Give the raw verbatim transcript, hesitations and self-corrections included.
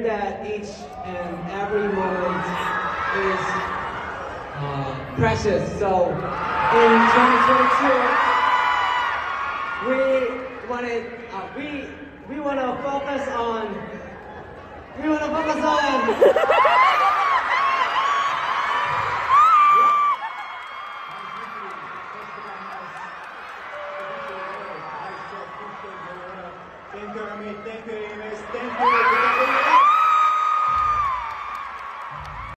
learned that each and every moment is uh, precious. So in twenty twenty-two, we wanted uh, we we want to focus on we want to focus on. Thank you, Amit. Thank you, Ines. Thank you.